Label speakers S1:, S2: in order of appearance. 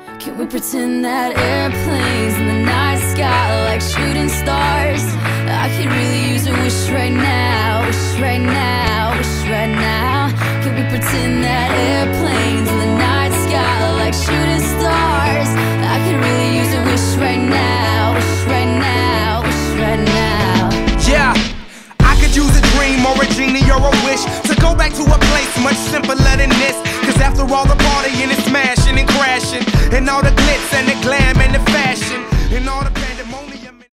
S1: Can we pretend that airplanes in the night sky like shooting stars? I could really use a wish right now, wish right now, wish right now. Can we pretend that airplanes in the night sky like shooting stars? I could really use a wish right now, wish right now, wish right now.
S2: Yeah, I could use a dream or a genie or a wish to go back to a place much simpler than this. Cause after all the partying and smashing and crashing and all the